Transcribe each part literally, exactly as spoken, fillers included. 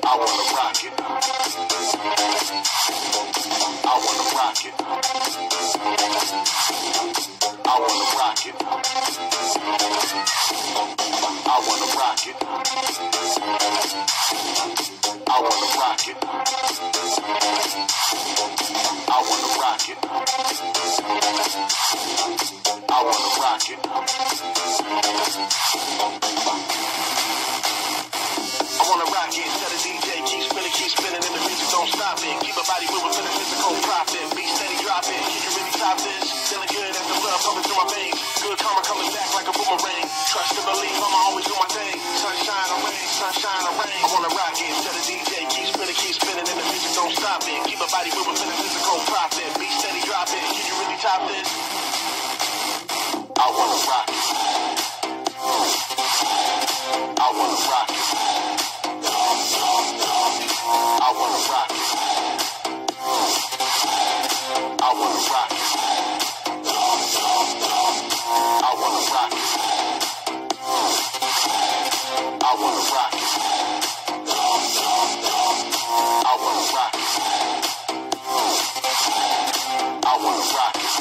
I wanna rock it. I wanna rock it. I wanna rock it. I wanna rock it. I wanna rock it. I wanna rock it. I wanna rock it. I wanna rock it. Tell the D J keep spinning, keep spinning, and the music don't stop it. Keep a body moving for the physical profit. Be steady, drop it. You can really top this. Feeling good as the blood pumping through my veins. Good karma coming back like a boomerang. Trust and believe, I'ma always do my thing. Sunshine or rain, sunshine or rain. I wanna rock it. Tell the D J keep spinning, keep spinning, and the music don't stop it. Keep a body moving for the physical profit. Be steady, drop it. You can really top this. I wanna rock it. I wanna rock it. I wanna rock it. I wanna rock it. I wanna rock it. I wanna rock it. I wanna rock it. I wanna rock it.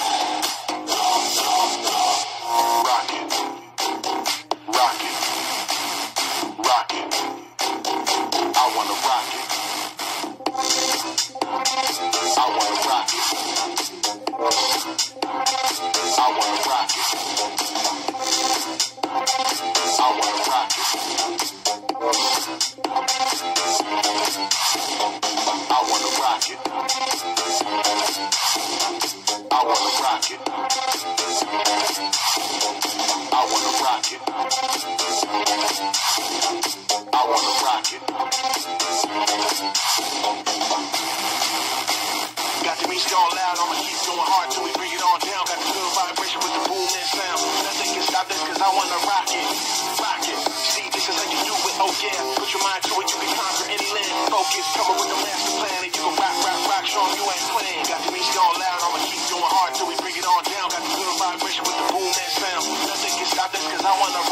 Rock it. Rock it. Rock it. I wanna rock it. I wanna rock it. I wanna rock it. I wanna rock it. I wanna rock it. I wanna rock it. I wanna rock it. I wanna rock it. Got the music on loud, I'ma keep going hard till we bring it on down. Got the good vibration with the boom and sound. Nothing can stop this cause I wanna rock it. Rock it. See, this is how you do it, oh yeah. Put your mind to it, you can conquer any land. Focus, coming with the master plan, and you can rock, rock, rock, show 'em you ain't playing. Got the music on loud, I'ma keep going hard till we bring it on down. Got the good vibration with the boom and sound. Nothing can stop this cause I wanna